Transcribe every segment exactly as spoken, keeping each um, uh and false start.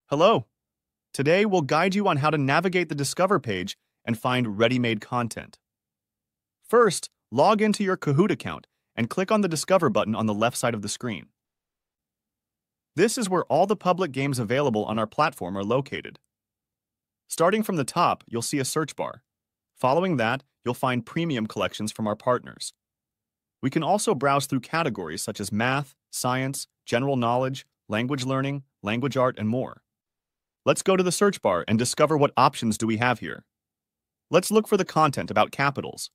Hello. Today we'll guide you on how to navigate the Discover page and find ready-made content. First, log into your Kahoot account and click on the Discover button on the left side of the screen. This is where all the public games available on our platform are located. Starting from the top, you'll see a search bar. Following that, you'll find premium collections from our partners. We can also browse through categories such as math, science, general knowledge, language learning, language art, and more. Let's go to the search bar and discover what options do we have here. Let's look for the content about capitals.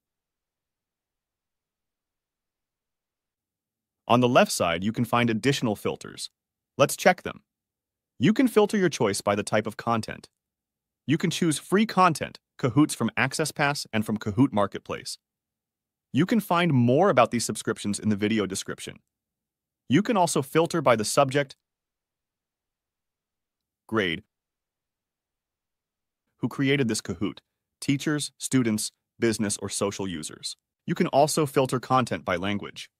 On the left side, you can find additional filters. Let's check them. You can filter your choice by the type of content. You can choose free content, Kahoots from Access Pass and from Kahoot Marketplace. You can find more about these subscriptions in the video description. You can also filter by the subject, grade, who created this Kahoot, teachers, students, business, or social users. You can also filter content by language.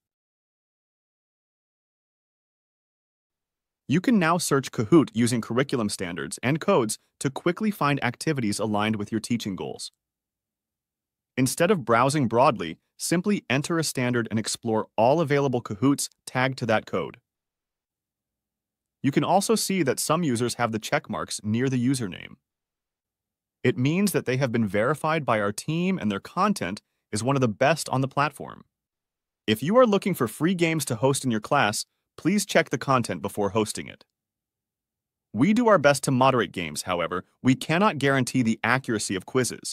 You can now search Kahoot using curriculum standards and codes to quickly find activities aligned with your teaching goals. Instead of browsing broadly, simply enter a standard and explore all available Kahoots tagged to that code. You can also see that some users have the check marks near the username. It means that they have been verified by our team and their content is one of the best on the platform. If you are looking for free games to host in your class, please check the content before hosting it. We do our best to moderate games, however, we cannot guarantee the accuracy of quizzes.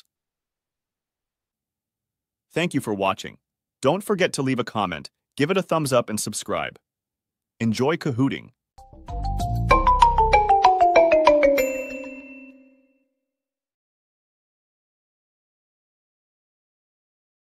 Thank you for watching. Don't forget to leave a comment, give it a thumbs up, and subscribe. Enjoy Kahooting.